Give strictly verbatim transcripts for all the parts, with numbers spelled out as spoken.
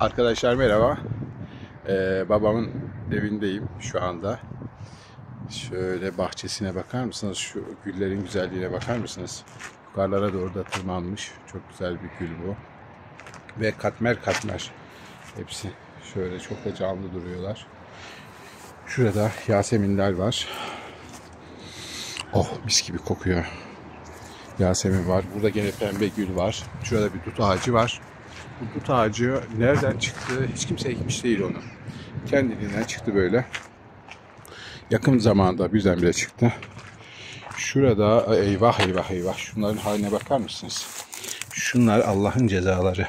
Arkadaşlar merhaba. Ee, babamın evindeyim şu anda. Şöyle bahçesine bakar mısınız? Şu güllerin güzelliğine bakar mısınız? Yukarılara doğru da tırmanmış. Çok güzel bir gül bu. Ve katmer katmer. Hepsi şöyle çok da canlı duruyorlar. Şurada yaseminler var. Oh, mis gibi kokuyor. Yasemin var. Burada gene pembe gül var. Şurada bir dut ağacı var. Bu dut ağacı nereden çıktı? Hiç kimse ekmiş değil onu. Kendiliğinden çıktı böyle. Yakın zamanda birdenbire çıktı. Şurada eyvah eyvah eyvah. Şunların haline bakar mısınız? Şunlar Allah'ın cezaları.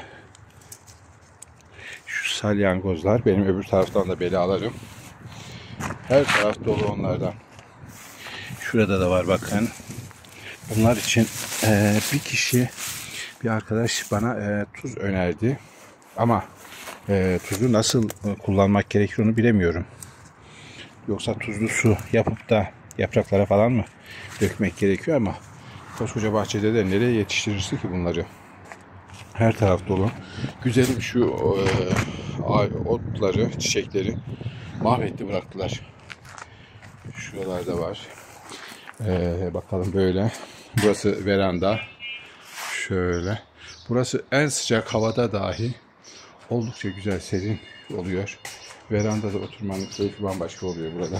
Şu salyangozlar. Benim öbür taraftan da belalarım. Her taraf dolu onlardan. Şurada da var bakın. Bunlar için e, bir kişi, bir arkadaş bana e, tuz önerdi. Ama e, tuzu nasıl kullanmak gerekir onu bilemiyorum. Yoksa tuzlu su yapıp da yapraklara falan mı dökmek gerekiyor, ama koskoca bahçede de nereye yetiştirirsin ki bunları? Her taraf dolu. Güzelim şu e, otları, çiçekleri mahvetti, bıraktılar. Şuralarda var. E, bakalım böyle. Burası veranda. Şöyle. Burası en sıcak havada dahi oldukça güzel, serin oluyor. Verandada oturmanın keyfi bambaşka oluyor burada.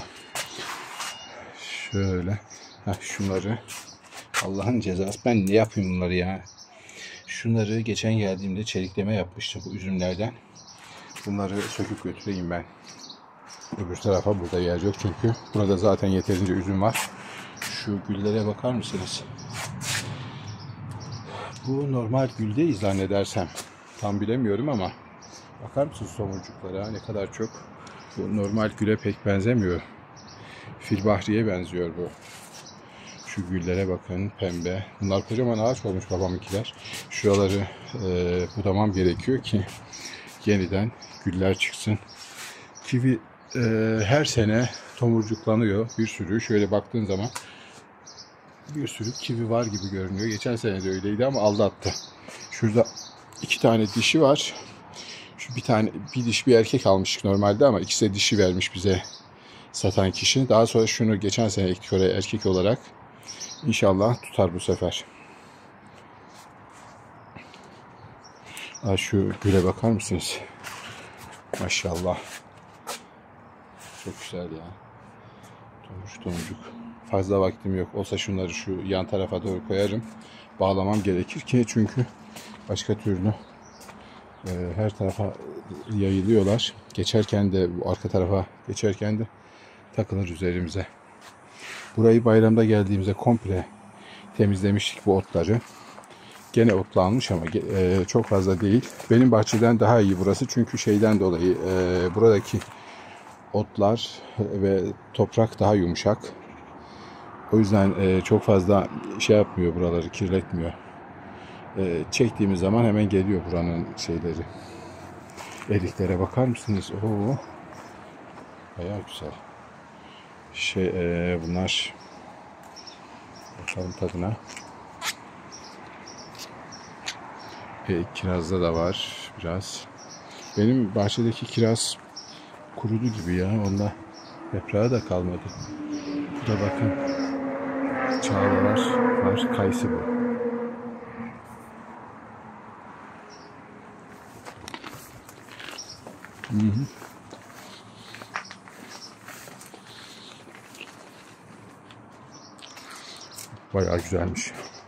Şöyle. Heh, şunları. Allah'ın cezası. Ben ne yapayım bunları ya? Şunları geçen geldiğimde çelikleme yapmıştım bu üzümlerden. Bunları söküp götüreyim ben. Öbür tarafa, burada yer yok çünkü. Burada zaten yeterince üzüm var. Şu güllere bakar mısınız? Bu normal gül değil zannedersem. Tam bilemiyorum ama bakar mısınız tomurcuklara, ne kadar çok. Bu normal güle pek benzemiyor. Filbahriye benziyor bu. Şu güllere bakın, pembe. Bunlar kocaman ağaç olmuş babamınkiler. Şuraları e, budamam gerekiyor ki yeniden güller çıksın. Kivi e, her sene tomurcuklanıyor bir sürü. Şöyle baktığın zaman bir sürü kivi var gibi görünüyor. Geçen sene de öyleydi ama aldattı. Şurada iki tane dişi var. Şu bir tane, bir diş bir erkek almıştık normalde ama ikisi de dişi vermiş bize satan kişi. Daha sonra şunu geçen sene ektik oraya erkek olarak. İnşallah tutar bu sefer. Aa, şu güle bakar mısınız? Maşallah. Çok güzel ya. Tomurcuk tomurcuk. Fazla vaktim yok. Olsa şunları şu yan tarafa doğru koyarım. Bağlamam gerekir ki çünkü başka türlü e, her tarafa yayılıyorlar. Geçerken de bu arka tarafa geçerken de takılır üzerimize. Burayı bayramda geldiğimizde komple temizlemiştik bu otları. Gene otlanmış ama e, çok fazla değil. Benim bahçeden daha iyi burası çünkü şeyden dolayı e, buradaki otlar ve toprak daha yumuşak. O yüzden e, çok fazla şey yapmıyor, buraları kirletmiyor. E, çektiğimiz zaman hemen geliyor buranın şeyleri. Eriklere bakar mısınız? Oo, bayağı güzel. Şey e, bunlar. Bakalım tadına. E, kirazda da var biraz. Benim bahçedeki kiraz kurudu gibi ya. Onda yaprağı da kalmadı. Bu da bakın. Çağlalar var. Kayısı bu. Hı hı. Bayağı güzelmiş.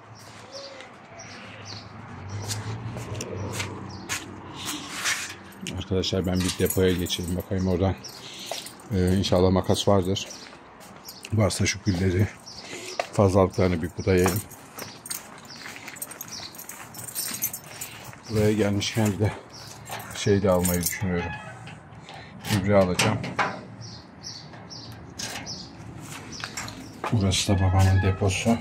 Arkadaşlar ben bir depoya geçeyim. Bakayım oradan. Ee, İnşallah makas vardır. Varsa şu gülleri, fazlalıklarını bir budayayım. Buraya gelmişken bir de şey de almayı düşünüyorum. Gübre alacağım. Burası da babamın deposu.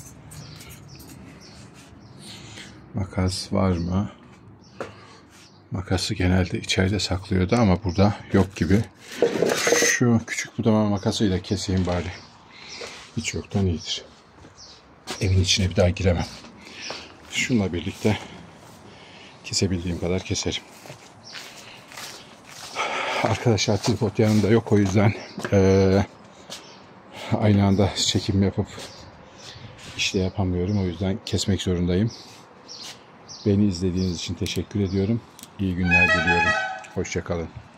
Makas var mı? Makası genelde içeride saklıyordu ama burada yok gibi. Şu küçük budama makasıyla keseyim bari. Hiç yoktan iyidir. Evin içine bir daha giremem. Şununla birlikte kesebildiğim kadar keserim. Arkadaşlar tripod yanımda yok, o yüzden ee, aynı anda çekim yapıp işte yapamıyorum. O yüzden kesmek zorundayım. Beni izlediğiniz için teşekkür ediyorum. İyi günler diliyorum. Hoşça kalın.